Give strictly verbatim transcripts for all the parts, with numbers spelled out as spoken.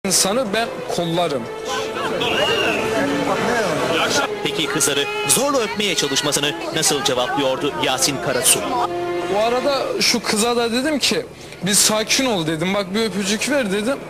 İnsanı ben kollarım. Peki kızları zorla öpmeye çalışmasını nasıl cevaplıyordu Yasin Karasu? O arada şu kıza da dedim ki bir sakin ol dedim, bak bir öpücük ver dedim.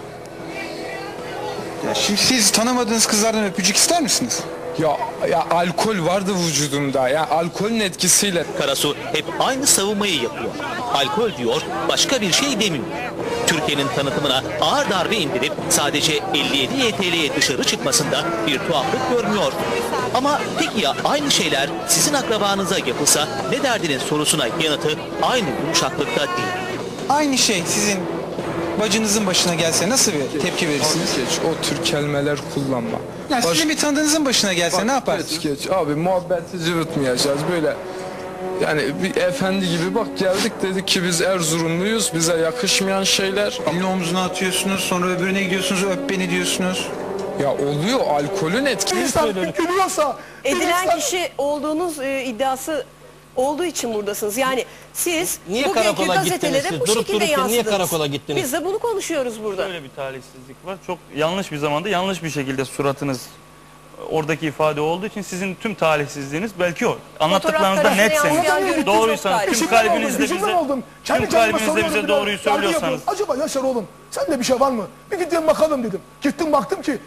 Ya şimdi siz tanımadığınız kızlardan öpücük ister misiniz? Ya, ya alkol vardı vücudumda, ya alkolün etkisiyle. Karasu hep aynı savunmayı yapıyor. Alkol diyor, başka bir şey demiyor. Türkiye'nin tanıtımına ağır darbe indirip sadece elli yedi Y T L'ye dışarı çıkmasında bir tuhaflık görmüyor. Ama peki ya aynı şeyler sizin akrabanıza yapılsa ne derdiniz sorusuna yanıtı aynı yumuşaklıkta değil. Aynı şey sizin bacınızın başına gelse nasıl bir tepki verirsiniz? Geç, o tür kelimeler kullanma. Ya Baş... sizin bir tanıdığınızın başına gelse Bak, ne yaparsınız? Geç, geç abi, muhabbeti cıvıtmayacağız böyle. Yani bir efendi gibi bak geldik, dedik ki biz Erzurumluyuz, bize yakışmayan şeyler. Elini omzuna atıyorsunuz, sonra öbürüne gidiyorsunuz, öp beni diyorsunuz. Ya oluyor, alkolün etkisi. İnsan gülüyorsa... Edilen insan... kişi olduğunuz e, iddiası olduğu için buradasınız. Yani siz Niye bugünkü karakola gazetelere gittiniz bu siz? Durup şekilde dururken niye yansıdınız. karakola gittiniz? Biz de bunu konuşuyoruz burada. Böyle bir talihsizlik var. Çok yanlış bir zamanda yanlış bir şekilde suratınız oradaki ifade olduğu için sizin tüm talihsizliğiniz belki o. Anlattıklarınızda netseniz, doğruysanız, tüm kalbinizde bize, tüm kalbinizde bize doğruyu söylüyorsanız. Acaba Yaşar oğlum, sende bir şey var mı? Bir gideyim bakalım dedim. Gittim baktım ki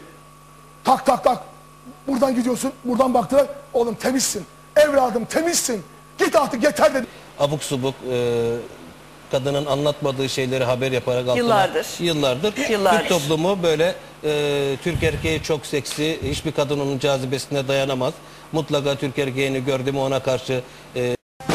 tak tak tak. Buradan gidiyorsun, buradan baktılar. Oğlum temizsin, evladım temizsin. Git artık yeter dedim. Abuk subuk e, kadının anlatmadığı şeyleri haber yaparak altına, Yıllardır. Yıllardır. Yıllardır. Türk toplumu böyle e, Türk erkeği çok seksi, hiçbir kadın onun cazibesine dayanamaz. Mutlaka Türk erkeğini gördü mü ona karşı... E...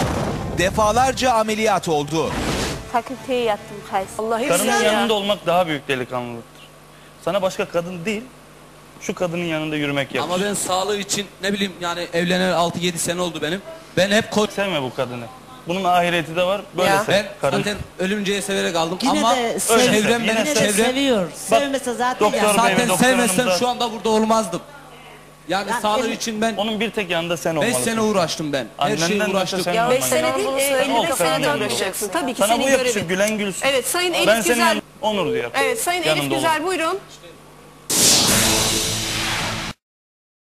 Defalarca ameliyat oldu. Fakülteye yattım Kays. Vallahi Karının güzel ya. yanında olmak daha büyük delikanlılıktır. Sana başka kadın değil, şu kadının yanında yürümek yakışır. Ama ben sağlığı için ne bileyim yani evleneli altı yedi sene oldu benim. Ben hep koç... Sevme bu kadını. Bunun ahireti de var. Böyle Ya. sev. Ben Karın. zaten ölümceye severek aldım Yine ama de sev- çevrem Yine benim de çevrem. seviyor. Bak, Sevmese zaten doktor ya. bey ve Zaten doktor sevmesem hanım da- şu anda burada olmazdım. Yani, Yani sağlığı evet. için ben Onun bir tek yanında sen beş olmalısın. sene uğraştım ben. Her Annenden şeye de uğraştım. sen Ya beş olman sene lazım. değil, Sen elli ol, beş sen sene yanında ol. uğraşacaksın. Tabii ki Sana senin bu yakışır, görevin. gülen gülsün. Evet, Sayın Elif Ben senin Güzel. onur duyar. Evet, Sayın Yanında Elif Güzel olur. buyurun.